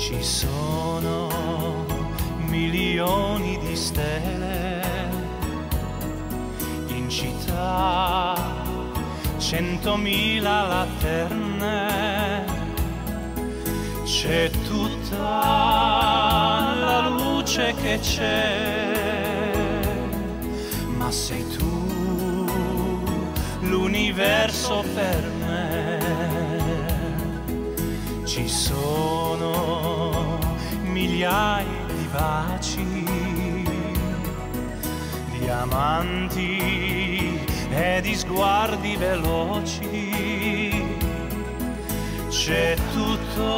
Ci sono milioni di stelle in città, 100.000 lanterne, c'è tutta la luce che c'è, ma sei tu l'universo per me. Ci sono migliaia di baci, diamanti e di sguardi veloci, c'è tutto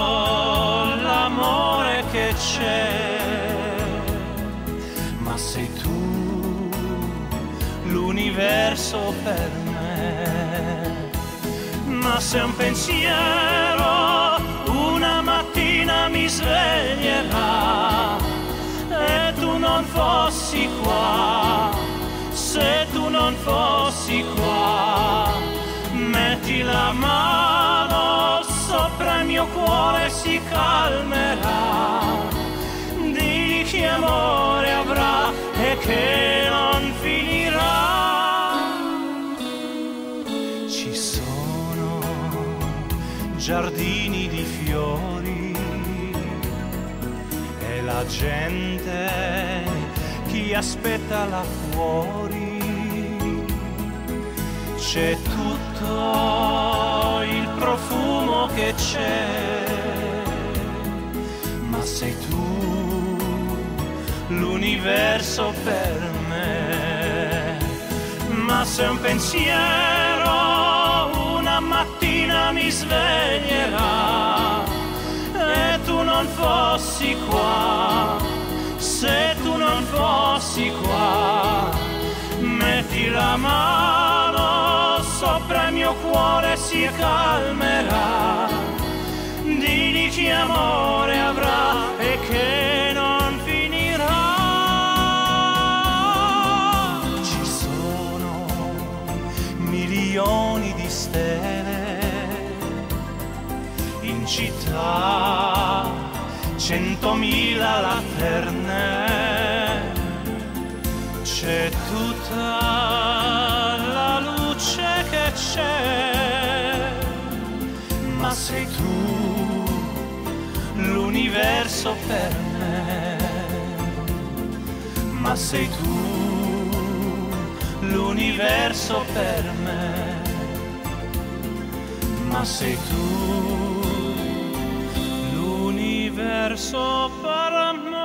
l'amore che c'è, ma sei tu l'universo per me. Ma se un pensiero una mattina mi sveglierà e tu non fossi qua, se tu non fossi qua, metti la mano sopra il mio cuore, si calmerà, di che amore avrà e che non finirà. Ci sono giardini di fiori e la gente chi aspetta là fuori, c'è tutto il profumo che c'è, ma sei tu l'universo per me. Ma se un pensiero una mattina mi sveglierà e tu non fossi qua, se tu non fossi qua, metti la mano sopra il mio cuore, si calmerà, di che amore avrà e che non finirà. Ci sono milioni di stelle in città, 100.000 lanterne, c'è tutta la luce che c'è, ma sei tu l'universo per me, ma sei tu l'universo per me, ma sei tu l'universo per me.